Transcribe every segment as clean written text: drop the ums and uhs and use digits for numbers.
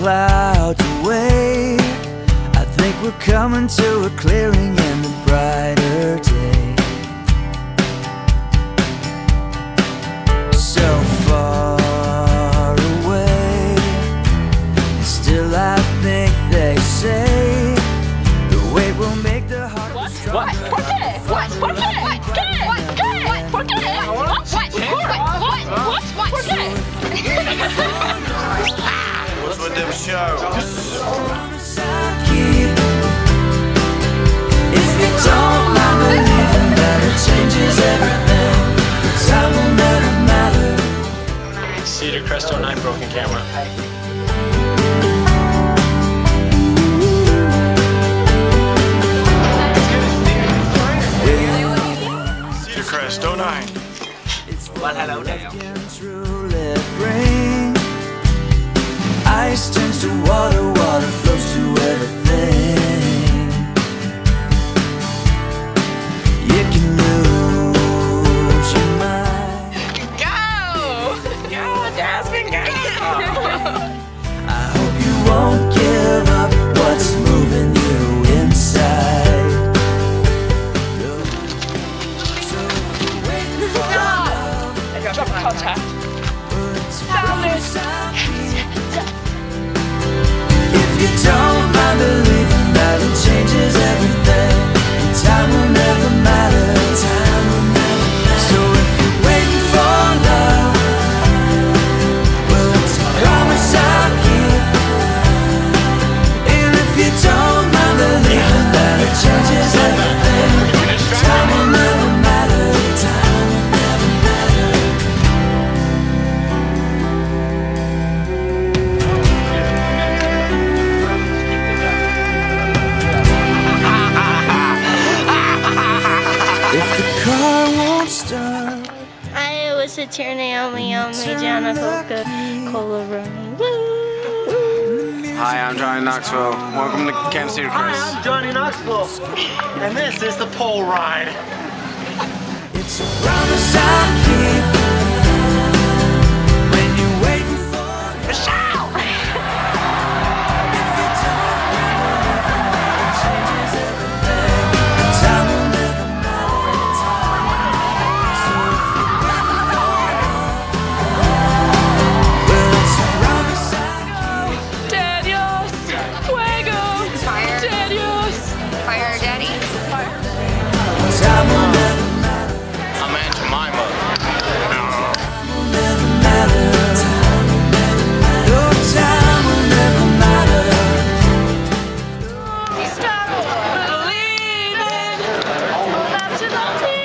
clouds away. I think we're coming to a clearing in the brighter day. So far away, still I think they say the weight will make the heart stronger. ¿Por qué? ¿Por qué? ¿Por qué? ¿Por qué? ¿Por qué? What's with them shows? If you don't mind believing that it changes everything, time will never matter. Cedar Crest 09 broken camera. Cedar Crest 09. Well, hello now. Ice turns to water, water flows to everything. You can lose your mind. Go! Go, Jasmine, go! I hope you won't give up what's moving you inside. Drop contact. If you don't mind believing that it changes everything, time will never matter. Time will never matter. So if you're waiting for love, well, it's a promise I'll keep. And if you don't mind believing that it changes everything, time will never matter. Time will never matter. If the car won't start, I was a Naomi Jana Coca-Cola running. Hi, I'm Johnny Knoxville. Welcome to Camp Cedar Crest. Hi, I'm Johnny Knoxville, and this is the pole ride. it's a promise I'll keep. When you're waiting for Michelle! changes everything, time will never matter. So if you're waiting for well, it's a promise I'll keep. De Dios! Fuego! Fire. De Dios! Fire Daddy. Time will never matter. I'm Aunt Jemima. Never matter. Time will never matter. No, time will never matter. Stop believing! That's an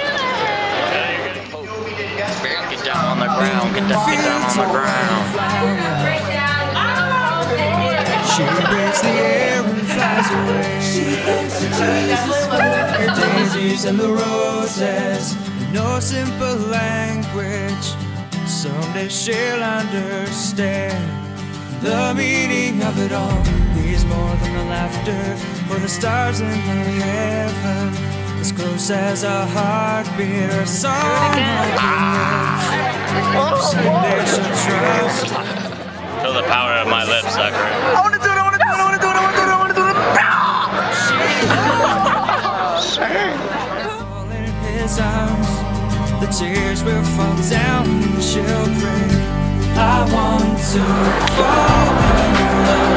Get down on the ground. Get down on the ground. She breaks the air and flies away. She thinks of Jesus, her daisies and the roses. No simple language. Someday she'll understand the meaning of it all. He's more than the laughter or the stars in the heaven. As close as a heartbeat or song on your lips. Someday she'll trust. Feel the power of my lips, sucker. I wanna do it, I wanna do it, I wanna do it, I wanna do it, I wanna do it. Fall in his arms, the tears will fall down and she'll pray. I want to fall in love.